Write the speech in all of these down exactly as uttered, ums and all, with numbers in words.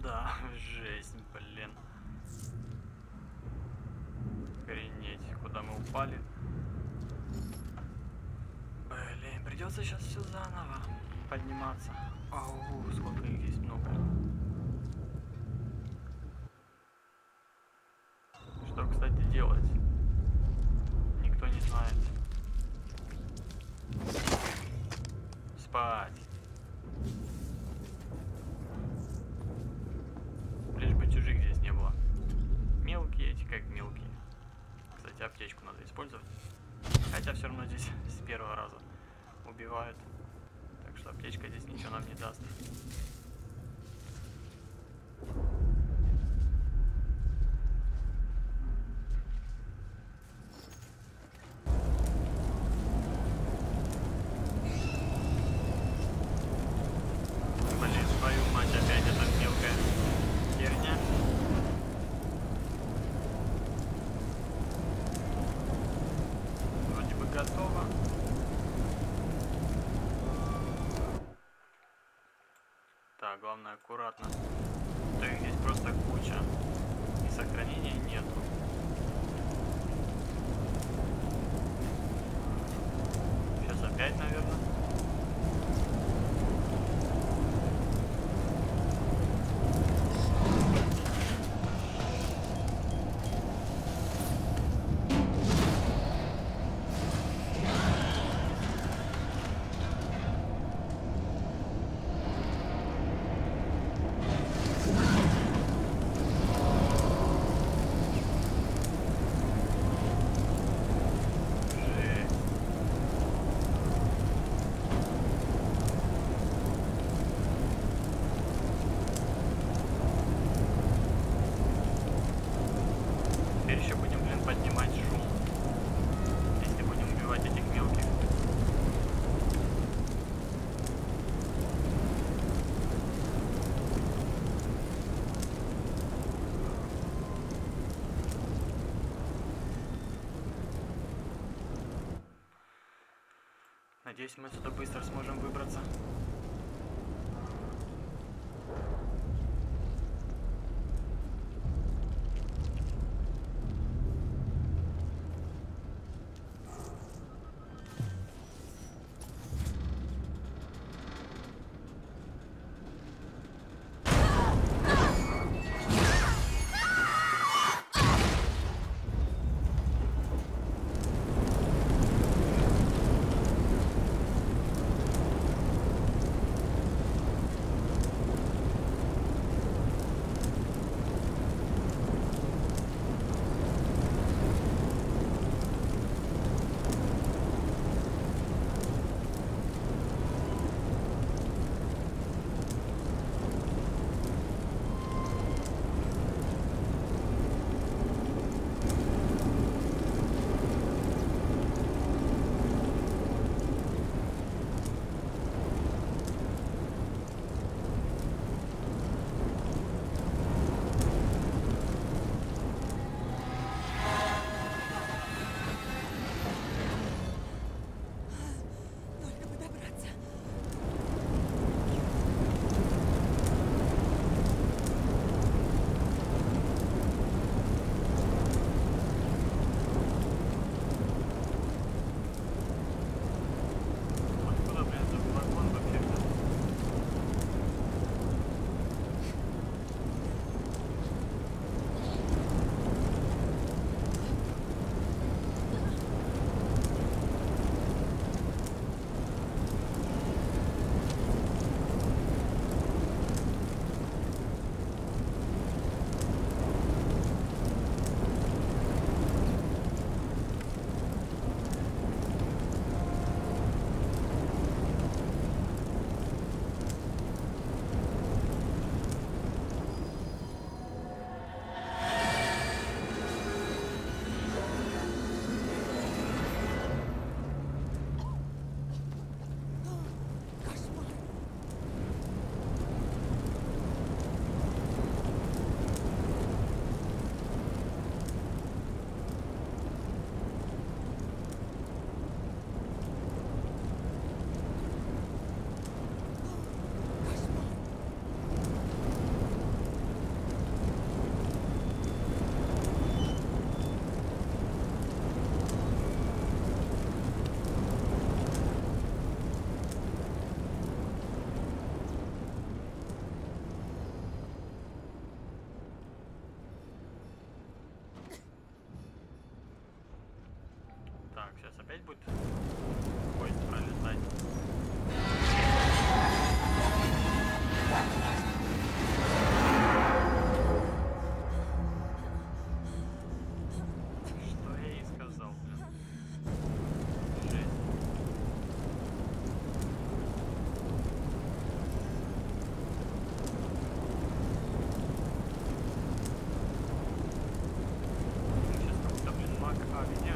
Да, жесть, блин. Охренеть, куда мы упали. Блин, придется сейчас все заново подниматься. Ау, сколько их здесь много. Что, кстати, делать? Никто не знает. Спать. Лишь бы чужих здесь не было. Мелкие эти, как мелкие. Кстати, аптечку надо использовать. Хотя все равно здесь с первого раза убивают. Так что аптечка здесь ничего нам не даст. Блин, твою мать, опять эта мелкая херня. Вроде бы готово. Так, главное аккуратно. То их здесь просто куча. И сохранения нету. Сейчас опять, наверное. Теперь еще будем, блин, поднимать шум, если будем убивать этих мелких. Надеюсь, мы отсюда быстро сможем выбраться. опять будет поезд пролетать. Что я ей сказал, блин? Жесть. Сейчас какой-то, блин, маг огня.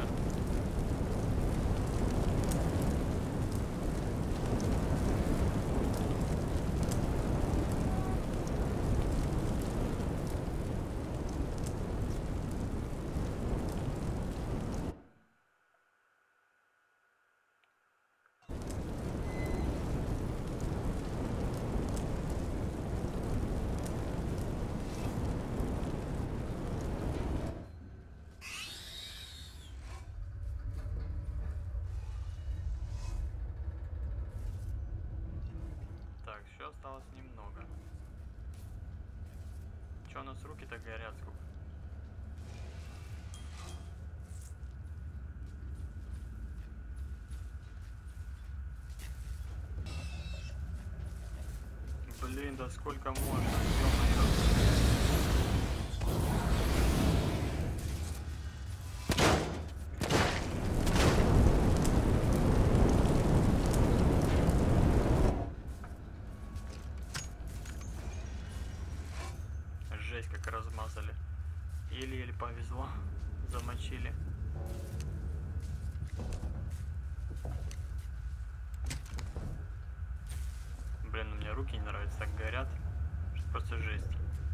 Так, еще осталось немного. Че у нас руки-то горят сколько? Блин, да сколько можно? Ё-моё. Жесть, как размазали. Еле-еле повезло. Замочили. Блин, у меня руки не нравятся, так горят. Что просто жесть.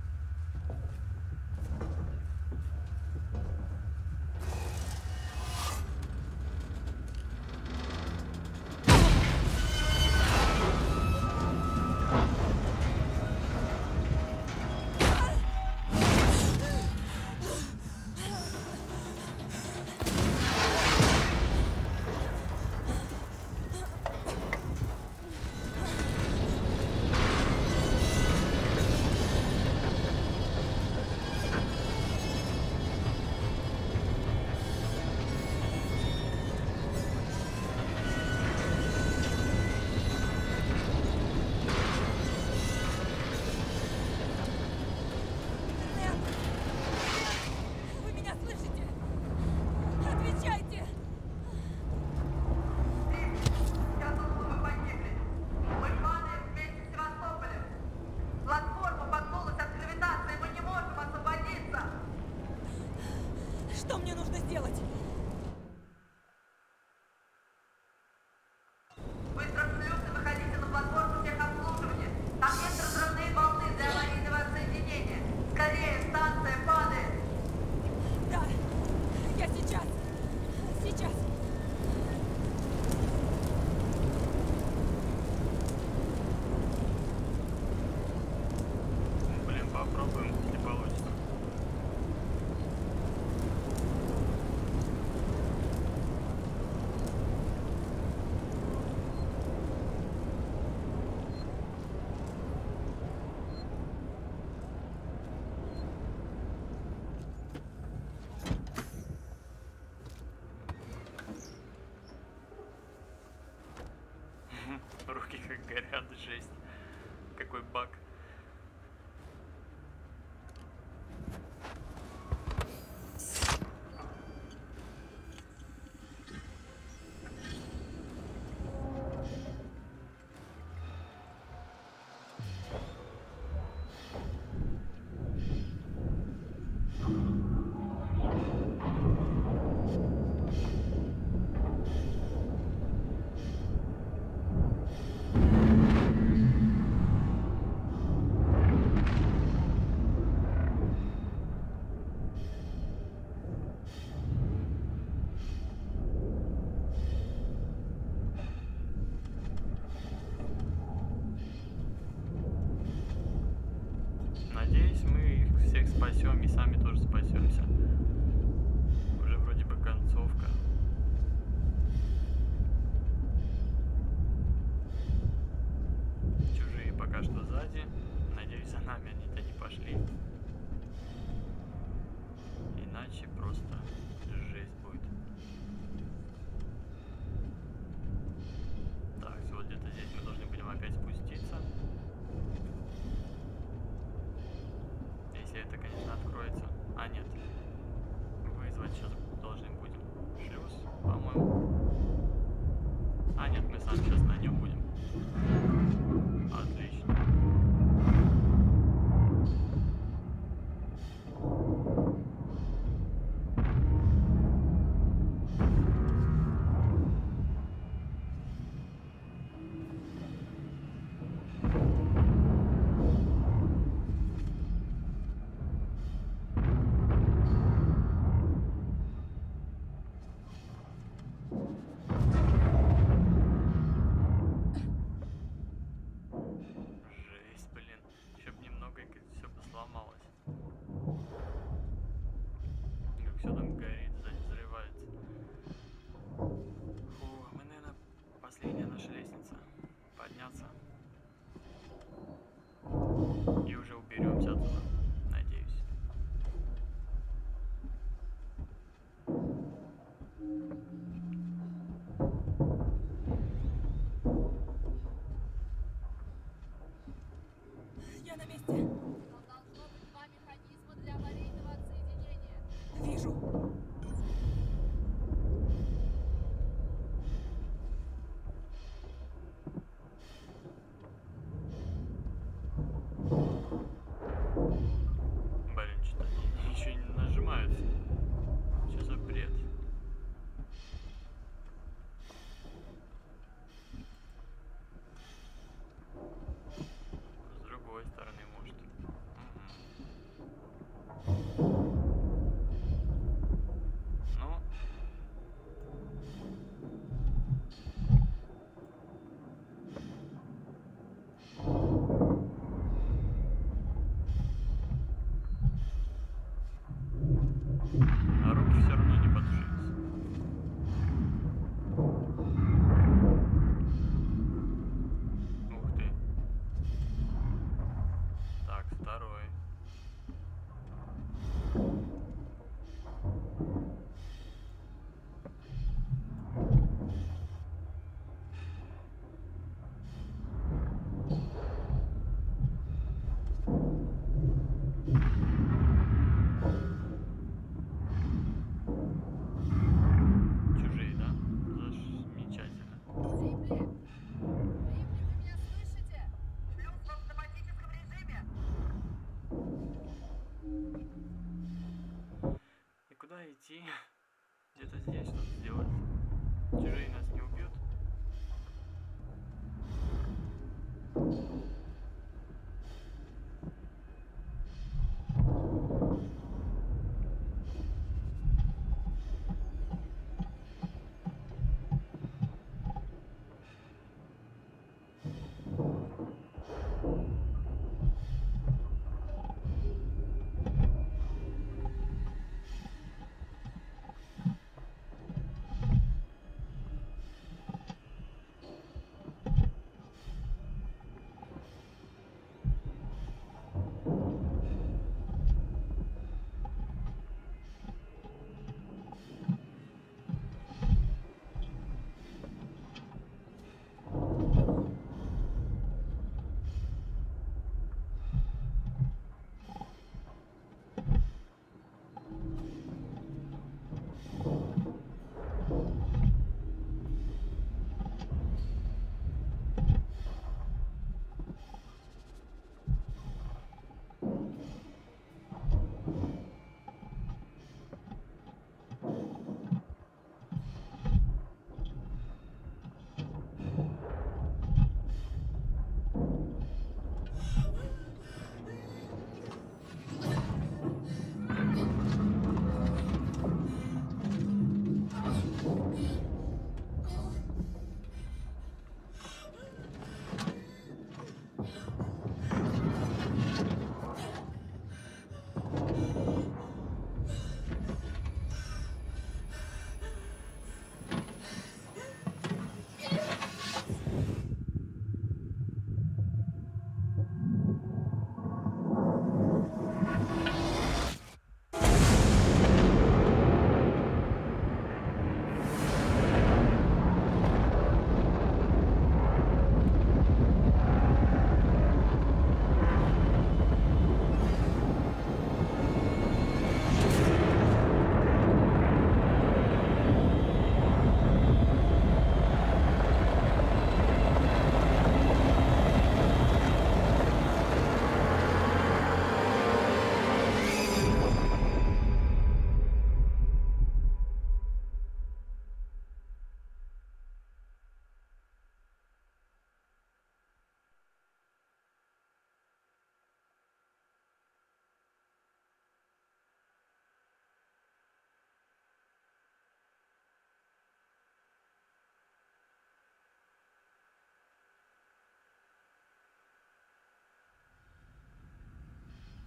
Руки как горят, жесть. Какой баг. Надеюсь, мы их всех спасем и сами тоже спасемся. Уже вроде бы концовка. Чужие пока что сзади. Надеюсь, за нами они-то не пошли. Иначе просто жесть будет. конечно, откроется. А, нет. Вызвать сейчас должны будем шлюз, по-моему. А, нет, мы сами сейчас на нем будем. Отлично. Жесть, блин. Еще бы немного, и все бы сломалось. Как все там горит, взрывается. Фу, мы, наверное, последняя наша лестница. Подняться. И уже уберемся оттуда, надеюсь. Я на месте. Там должно быть два механизма для аварийного отсоединения. Вижу. Блин, что-то они еще не нажимаются. Что за бред? С другой стороны, может. Угу. Ну. А руки все равно не подшились. Ух ты. Так, второй. Чужие, да? Замечательно. Рипли! Рипли, вы меня слышите? Плюс в автоматическом режиме. И куда идти? Где-то здесь что-то сделать. Чужие нас не убьют.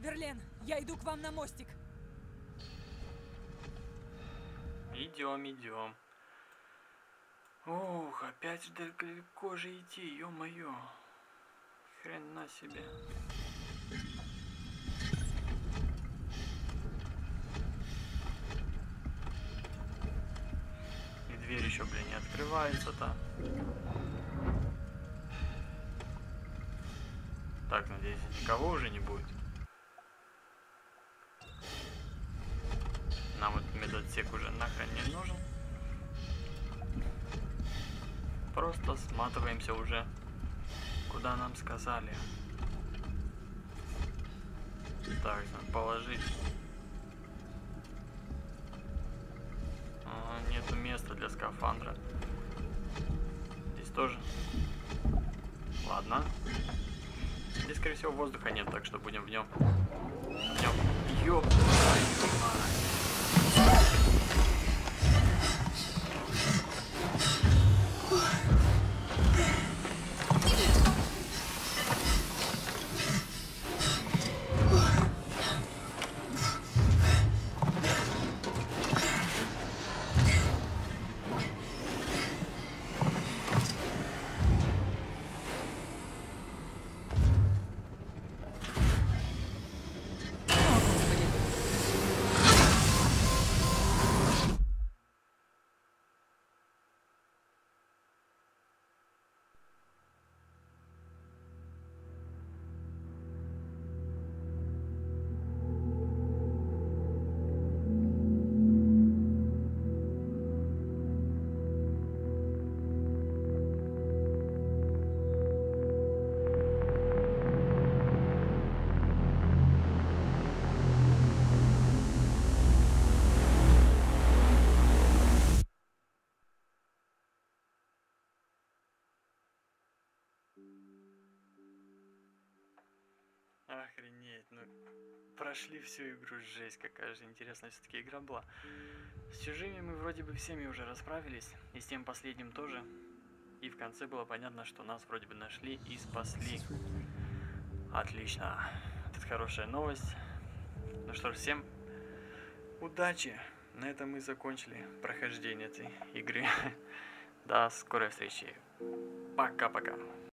Верлен, я иду к вам на мостик. Идем, идем. Ух, опять же далеко же идти, ё-моё. Хрена себе. И дверь еще, блин, не открывается-то. Так, надеюсь, никого уже не будет. Нам вот медотсек уже нахрен не нужен. Просто сматываемся уже, куда нам сказали. Так, надо положить. Ага, нету места для скафандра. Здесь тоже. Ладно. Здесь, скорее всего, воздуха нет, так что будем в нем. В нем. Ёп твою мать. Охренеть, ну прошли всю игру, жесть, какая же интересная все-таки игра была. С чужими мы вроде бы всеми уже расправились, и с тем последним тоже. И в конце было понятно, что нас вроде бы нашли и спасли. Отлично, это хорошая новость. Ну что ж, всем удачи. На этом мы закончили прохождение этой игры. До скорой встречи. Пока-пока.